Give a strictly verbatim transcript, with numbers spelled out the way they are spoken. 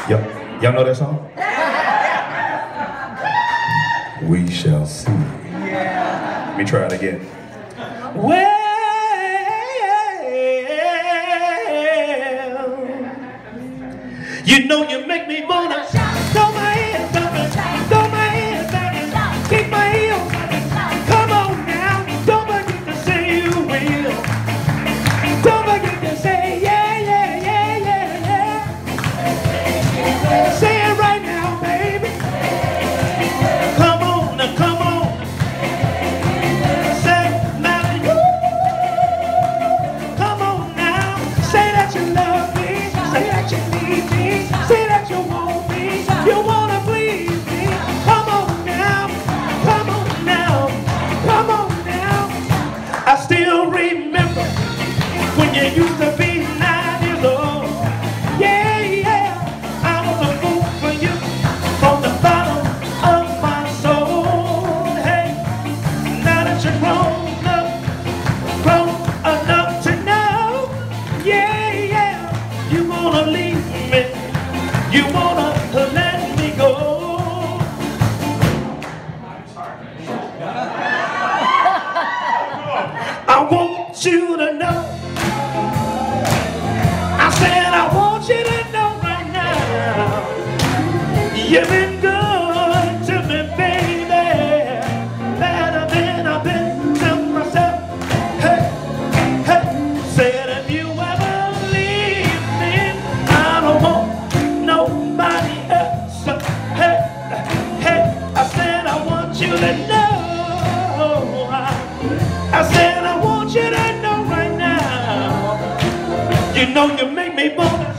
Y'all know that song? We shall see. Yeah. Let me try it again. Well, you know you make me wanna throw my hands up and throw my hands back and kick my heels. Come on now, don't forget to say you will. Don't forget to say yeah, yeah, yeah, yeah, yeah. Say it right now, baby. Come on, now come on. Say now you. Come on now. Say that you love me. Say that you need me. Say that you want me. You wanna please me. Come on now. Come on now. Come on now. I still remember when you used to be nine years old. Yeah, yeah. I was a fool for you from the bottom of my soul. Hey, now that you're grown up, grown enough to know. Yeah, yeah. You wanna leave me. You wanna let me go. I want you to know. I said I want you to know right now. You've been good to me, baby. Better than I've been to myself. Hey, hey. Said if you ever leave me, I don't want nobody else. Hey, hey. I said I want you to know. I said I want you to know right now. You know you make me wanna